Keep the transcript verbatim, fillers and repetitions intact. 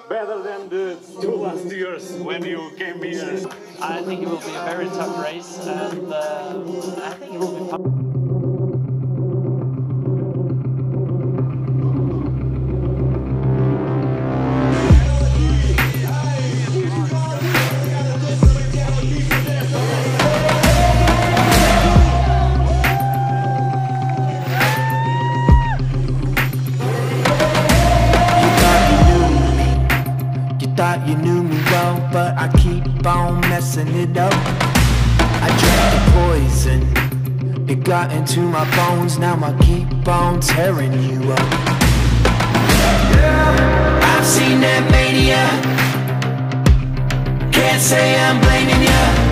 better than the two last years when you came here? I think it will be a very tough race, and uh, I think it will be fun. Thought you knew me well, but I keep on messing it up. I drank the poison, it got into my bones. Now I keep on tearing you up. I've seen that mania, can't say I'm blaming you.